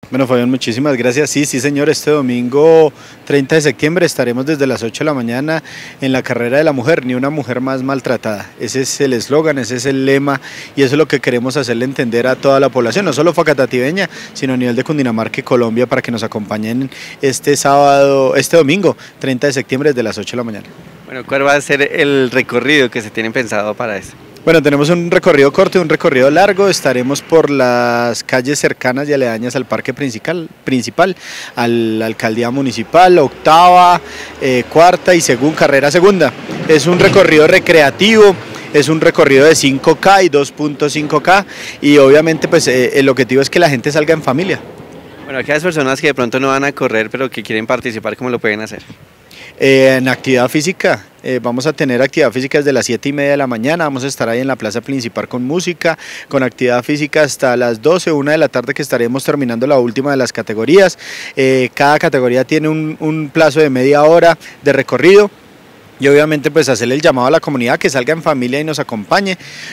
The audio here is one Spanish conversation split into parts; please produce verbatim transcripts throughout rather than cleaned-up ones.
Bueno, Fabián, muchísimas gracias. Sí, sí, señor, este domingo treinta de septiembre estaremos desde las ocho de la mañana en la carrera de la mujer, ni una mujer más maltratada. Ese es el eslogan, ese es el lema y eso es lo que queremos hacerle entender a toda la población, no solo facatativeña, sino a nivel de Cundinamarca y Colombia, para que nos acompañen este sábado, este domingo, treinta de septiembre desde las ocho de la mañana. Bueno, ¿cuál va a ser el recorrido que se tienen pensado para eso? Bueno, tenemos un recorrido corto y un recorrido largo. Estaremos por las calles cercanas y aledañas al parque principal, principal a la alcaldía municipal, octava, eh, cuarta y según carrera segunda. Es un recorrido recreativo. Es un recorrido de cinco K y dos punto cinco K y obviamente pues eh, el objetivo es que la gente salga en familia. Bueno, aquellas personas que de pronto no van a correr pero que quieren participar, ¿cómo lo pueden hacer? Eh, en actividad física, eh, vamos a tener actividad física desde las siete y media de la mañana, vamos a estar ahí en la plaza principal con música, con actividad física hasta las doce, una de la tarde que estaremos terminando la última de las categorías. Eh, cada categoría tiene un, un plazo de media hora de recorrido. Y obviamente pues hacerle el llamado a la comunidad que salga en familia y nos acompañe,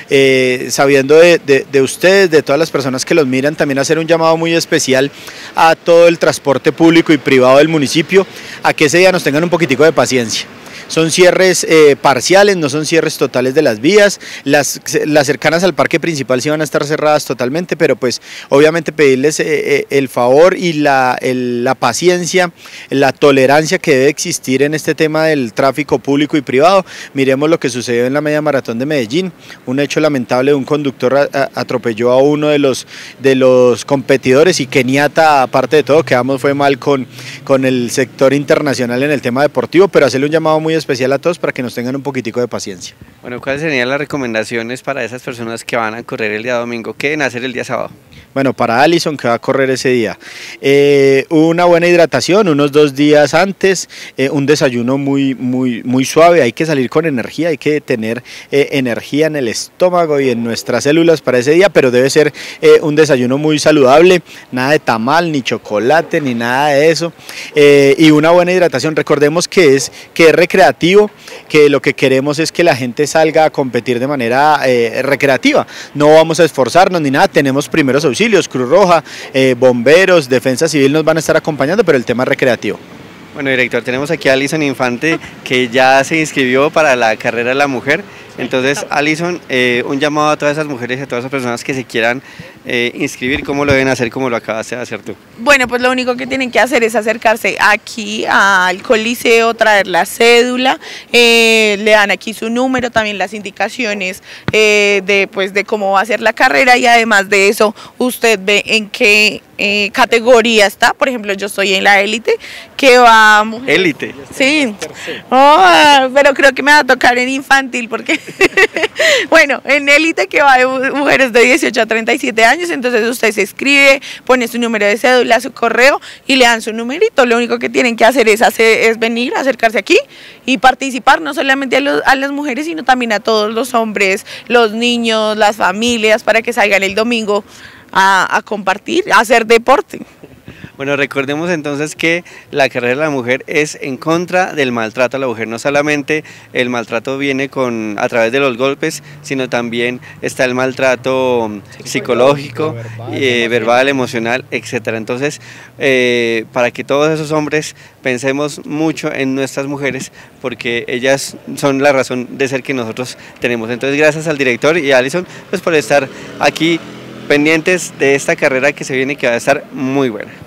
eh, sabiendo de, de, de ustedes, de todas las personas que los miran, también hacer un llamado muy especial a todo el transporte público y privado del municipio, a que ese día nos tengan un poquitico de paciencia. Son cierres eh, parciales, no son cierres totales de las vías, las, las cercanas al parque principal sí van a estar cerradas totalmente, pero pues obviamente pedirles eh, eh, el favor y la, el, la paciencia, la tolerancia que debe existir en este tema del tráfico público y privado. Miremos lo que sucedió en la media maratón de Medellín, un hecho lamentable de un conductor a, a, atropelló a uno de los, de los competidores y Kenyatta, aparte de todo, quedamos fue mal con, con el sector internacional en el tema deportivo, pero hacerle un llamado muy especial a todos para que nos tengan un poquitico de paciencia. Bueno, ¿cuáles serían las recomendaciones para esas personas que van a correr el día domingo? ¿Qué deben hacer el día sábado? Bueno, para Alison que va a correr ese día, eh, una buena hidratación, unos dos días antes, eh, un desayuno muy, muy, muy suave, hay que salir con energía, hay que tener eh, energía en el estómago y en nuestras células para ese día, pero debe ser eh, un desayuno muy saludable, nada de tamal, ni chocolate, ni nada de eso, eh, y una buena hidratación. Recordemos que es, que es recreativo, que lo que queremos es que la gente salga a competir de manera eh, recreativa, no vamos a esforzarnos ni nada, tenemos primeros auxilios, Cruz Roja, eh, bomberos, Defensa Civil nos van a estar acompañando, pero el tema es recreativo. Bueno, director, tenemos aquí a Alison Infante, que ya se inscribió para la carrera de la mujer. Entonces, Alison, eh, un llamado a todas esas mujeres y a todas esas personas que se quieran eh, inscribir, ¿cómo lo deben hacer, como lo acabaste de hacer tú? Bueno, pues lo único que tienen que hacer es acercarse aquí al Coliseo, traer la cédula, eh, le dan aquí su número, también las indicaciones eh, de, pues, de cómo va a ser la carrera y además de eso, usted ve en qué eh, categoría está. Por ejemplo, yo estoy en la élite, que va... ¿Élite? Sí, oh, pero creo que me va a tocar en infantil porque... Bueno, en élite que va de mujeres de dieciocho a treinta y siete años, entonces usted se escribe, pone su número de cédula, su correo y le dan su numerito. Lo único que tienen que hacer es, hacer, es venir, acercarse aquí y participar, no solamente a, los, a las mujeres, sino también a todos los hombres, los niños, las familias, para que salgan el domingo a, a compartir, a hacer deporte. Bueno, recordemos entonces que la carrera de la mujer es en contra del maltrato a la mujer. No solamente el maltrato viene con a través de los golpes, sino también está el maltrato psicológico, verbal, eh, verbal emocional, etcétera. Entonces, eh, para que todos esos hombres pensemos mucho en nuestras mujeres, porque ellas son la razón de ser que nosotros tenemos. Entonces, gracias al director y a Alison pues, por estar aquí pendientes de esta carrera que se viene, que va a estar muy buena.